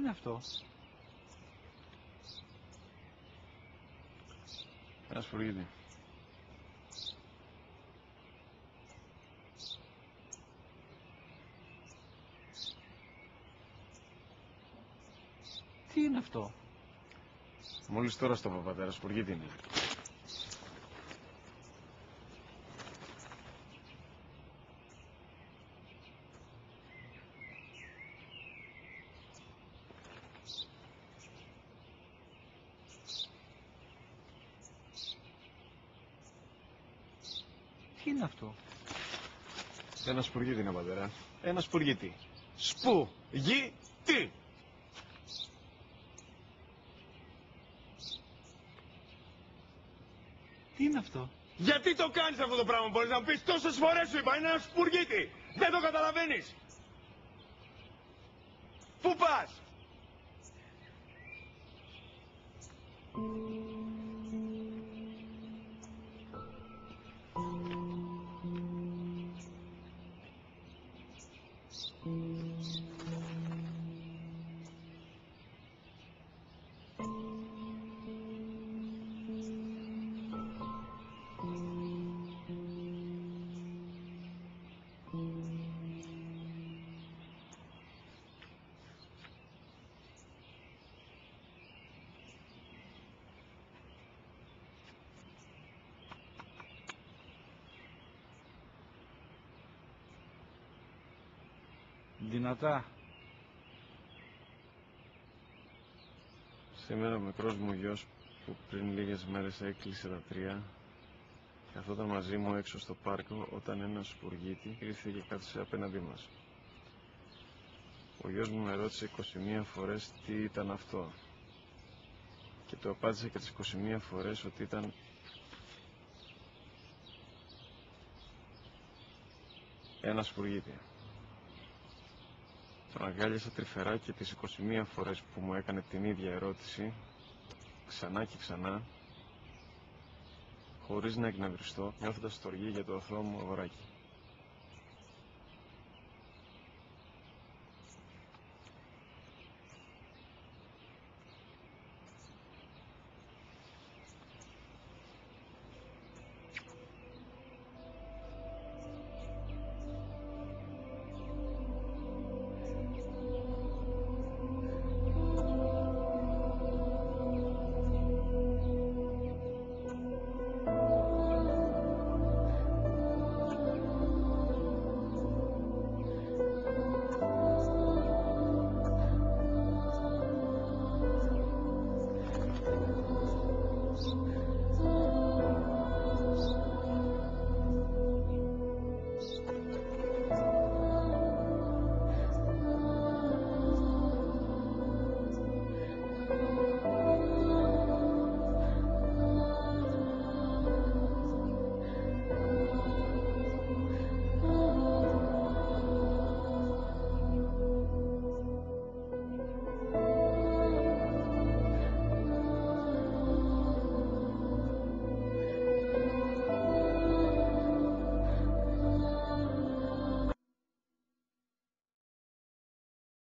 είναι αυτό? Ένα σφουργίτη. Τι είναι αυτό? Μόλις τώρα στο πατέρα, σφουργίτη είναι. Τι είναι αυτό? Ένα σπουργίτη είναι, πατέρα. Ένα σπουργίτη. Σπου-γι-τι. Τι είναι αυτό? Γιατί το κάνεις αυτό το πράγμα, μπορείς να μου πεις? Τόσες φορές σου είπα, είναι ένα σπουργίτη. Δεν το καταλαβαίνεις. Πού πας? Δυνατά. Σήμερα ο μικρός μου γιος που πριν λίγες μέρες έκλεισε τα 3 καθόταν μαζί μου έξω στο πάρκο όταν ένας σπουργίτη ήρθε και κάθισε απέναντί μας. Ο γιος μου με ρώτησε 21 φορές τι ήταν αυτό και του απάντησα και τις 21 φορές ότι ήταν ένα σπουργίτη. Τον αγκάλιασα τρυφερά και τις 21 φορές που μου έκανε την ίδια ερώτηση, ξανά και ξανά, χωρίς να εκνευριστώ, νιώθοντας στοργή για το αθώο μου αγοράκι.